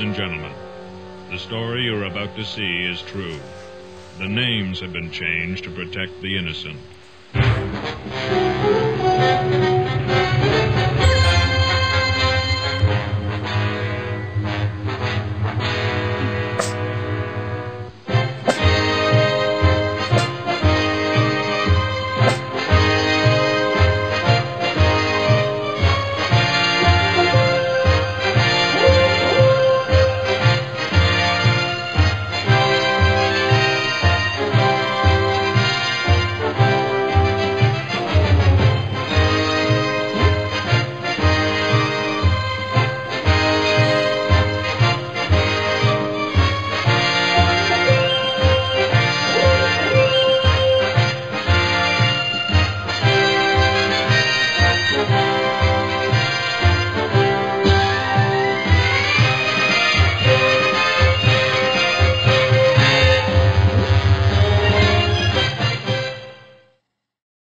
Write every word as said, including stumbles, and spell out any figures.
and gentlemen, the story you're about to see is true. The names have been changed to protect the innocent.